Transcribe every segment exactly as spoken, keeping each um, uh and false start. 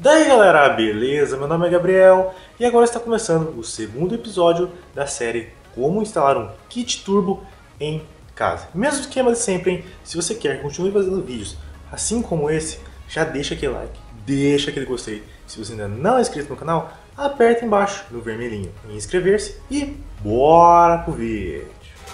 Daí galera, beleza? Meu nome é Gabriel e agora está começando o segundo episódio da série Como instalar um kit turbo em casa. Mesmo esquema de sempre, hein? Se você quer que continue fazendo vídeos assim como esse, já deixa aquele like, deixa aquele gostei. Se você ainda não é inscrito no canal, aperta embaixo no vermelhinho em inscrever-se e bora pro vídeo.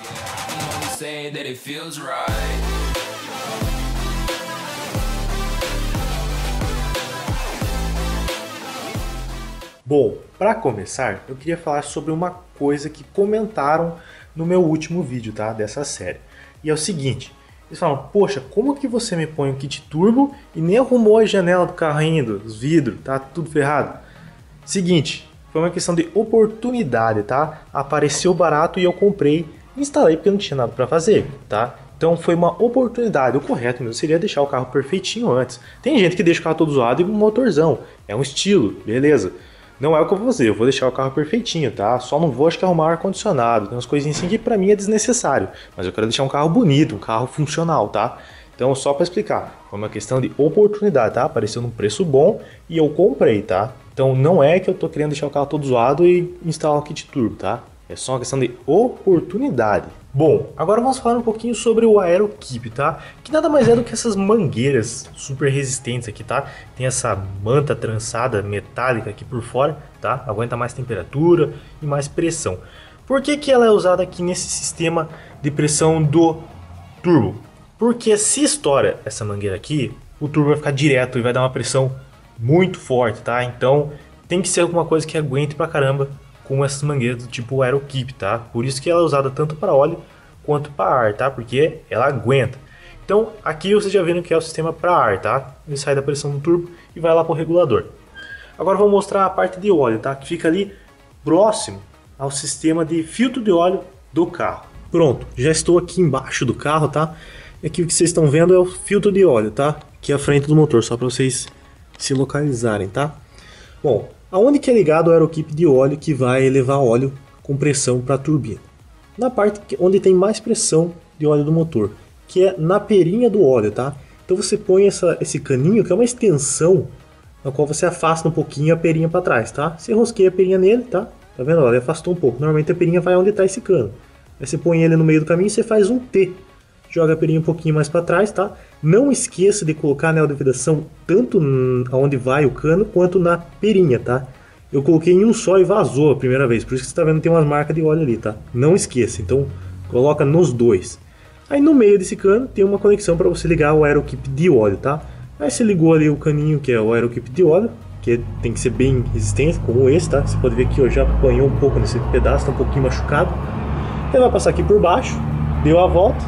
Bom, para começar, eu queria falar sobre uma coisa que comentaram no meu último vídeo, tá, dessa série. E é o seguinte, eles falam, poxa, como que você me põe um kit turbo e nem arrumou a janela do carro ainda, os vidros, tá tudo ferrado? Seguinte, foi uma questão de oportunidade, tá? Apareceu barato e eu comprei e instalei porque não tinha nada para fazer, tá? Então foi uma oportunidade, o correto mesmo seria deixar o carro perfeitinho antes. Tem gente que deixa o carro todo zoado e um motorzão, é um estilo, beleza. Não é o que eu vou fazer, eu vou deixar o carro perfeitinho, tá? Só não vou, acho que arrumar ar-condicionado, tem umas coisinhas assim que pra mim é desnecessário. Mas eu quero deixar um carro bonito, um carro funcional, tá? Então, só pra explicar, foi uma questão de oportunidade, tá? Apareceu num preço bom e eu comprei, tá? Então não é que eu tô querendo deixar o carro todo zoado e instalar um kit turbo, tá? É só uma questão de oportunidade. Bom, agora vamos falar um pouquinho sobre o AeroKeep, tá? Que nada mais é do que essas mangueiras super resistentes aqui, tá? Tem essa manta trançada metálica aqui por fora, tá? Aguenta mais temperatura e mais pressão. Por que que ela é usada aqui nesse sistema de pressão do turbo? Porque se estoura essa mangueira aqui, o turbo vai ficar direto e vai dar uma pressão muito forte, tá? Então tem que ser alguma coisa que aguente pra caramba com essas mangueiras do tipo AeroKeep, tá? Por isso que ela é usada tanto para óleo quanto para ar, tá? Porque ela aguenta. Então aqui vocês já viram que é o sistema para ar, tá? Ele sai da pressão do turbo e vai lá para o regulador. Agora eu vou mostrar a parte de óleo, tá? Que fica ali próximo ao sistema de filtro de óleo do carro. Pronto, já estou aqui embaixo do carro, tá? E aqui o que vocês estão vendo é o filtro de óleo, tá? Aqui à frente do motor, só para vocês se localizarem, tá? Bom, aonde que é ligado o AeroKeep de óleo que vai levar óleo com pressão para a turbina? Na parte onde tem mais pressão de óleo do motor, que é na perinha do óleo, tá? Então você põe essa, esse caninho, que é uma extensão, na qual você afasta um pouquinho a perinha para trás, tá? Você rosqueia a perinha nele, tá? Tá vendo? Ele afastou um pouco. Normalmente a perinha vai onde está esse cano. Aí você põe ele no meio do caminho e você faz um T. Joga a perinha um pouquinho mais para trás, tá? Não esqueça de colocar anel de vedação tanto onde vai o cano quanto na perinha, tá? Eu coloquei em um só e vazou a primeira vez, por isso que você está vendo que tem umas marcas de óleo ali, tá? Não esqueça, então coloca nos dois. Aí no meio desse cano tem uma conexão para você ligar o AeroKeep de óleo, tá? Aí você ligou ali o caninho que é o AeroKeep de óleo, que tem que ser bem resistente, como esse, tá? Você pode ver que eu já apanhou um pouco nesse pedaço, tá um pouquinho machucado. Ele vai passar aqui por baixo, deu a volta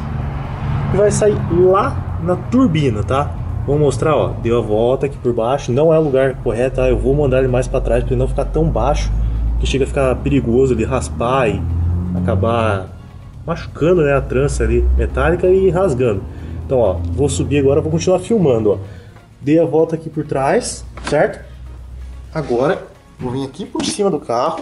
e vai sair lá na turbina, tá? Vou mostrar, ó, deu a volta aqui por baixo, não é o lugar correto, tá? Eu vou mandar ele mais para trás para ele não ficar tão baixo, que chega a ficar perigoso ele raspar e acabar machucando, né, a trança ali metálica e rasgando. Então, ó, vou subir agora, vou continuar filmando, ó. Dei a volta aqui por trás, certo? Agora vou vir aqui por cima do carro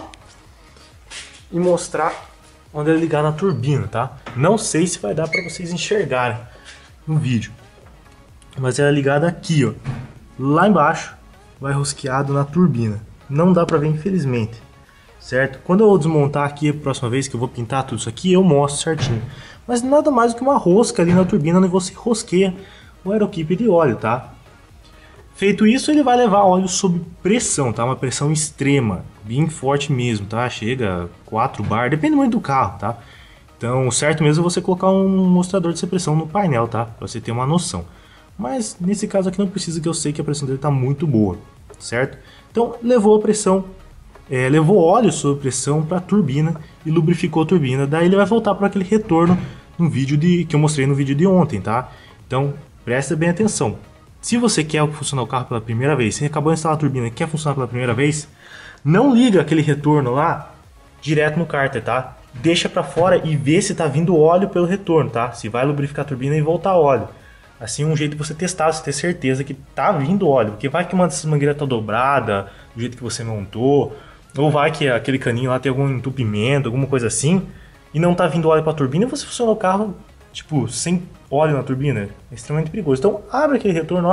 e mostrar onde ele ligar na turbina, tá? Não sei se vai dar para vocês enxergarem no vídeo, mas ela é ligada aqui, ó, lá embaixo, vai rosqueado na turbina. Não dá para ver, infelizmente, certo? Quando eu desmontar aqui a próxima vez que eu vou pintar tudo isso aqui, eu mostro certinho. Mas nada mais do que uma rosca ali na turbina onde você rosqueia o AeroKeep de óleo, tá? Feito isso, ele vai levar óleo sob pressão, tá? Uma pressão extrema, bem forte mesmo, tá? Chega a quatro bar, depende muito do carro, tá? Então, o certo mesmo é você colocar um mostrador de pressão no painel, tá? Pra você ter uma noção. Mas nesse caso aqui não precisa, que eu sei que a pressão dele tá muito boa, certo? Então, levou a pressão, é, levou óleo sob pressão para a turbina e lubrificou a turbina. Daí ele vai voltar para aquele retorno no vídeo de, que eu mostrei no vídeo de ontem, tá? Então, presta bem atenção. Se você quer funcionar o carro pela primeira vez, você acabou de instalar a turbina e quer funcionar pela primeira vez, não liga aquele retorno lá direto no cárter, tá? Deixa para fora e vê se tá vindo óleo pelo retorno, tá? Se vai lubrificar a turbina e voltar óleo. Assim, um jeito de você testar, você ter certeza que tá vindo óleo. Porque vai que uma dessas mangueiras tá dobrada, do jeito que você montou, ou vai que aquele caninho lá tem algum entupimento, alguma coisa assim, e não tá vindo óleo para a turbina e você funciona o carro, tipo, sem óleo na turbina. É extremamente perigoso. Então, abre aquele retorno lá,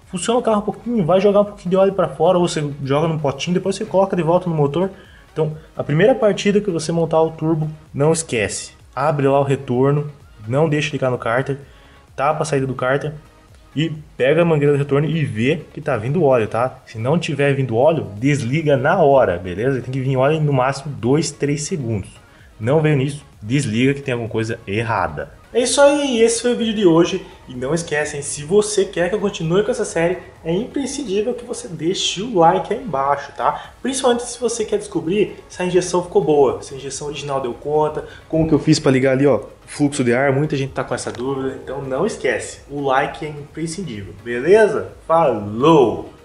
funciona o carro um pouquinho, vai jogar um pouquinho de óleo para fora, ou você joga num potinho, depois você coloca de volta no motor. Então, a primeira partida que você montar o turbo, não esquece. Abre lá o retorno, não deixa ligar no cárter, tapa a saída do cárter e pega a mangueira do retorno e vê que tá vindo óleo, tá? Se não tiver vindo óleo, desliga na hora, beleza? Tem que vir óleo em no máximo dois, três segundos. Não veio nisso, desliga que tem alguma coisa errada. É isso aí, esse foi o vídeo de hoje. E não esquecem, se você quer que eu continue com essa série, é imprescindível que você deixe o like aí embaixo, tá? Principalmente se você quer descobrir se a injeção ficou boa, se a injeção original deu conta, como que eu fiz para ligar ali, ó, fluxo de ar. Muita gente tá com essa dúvida, então não esquece, o like é imprescindível, beleza? Falou!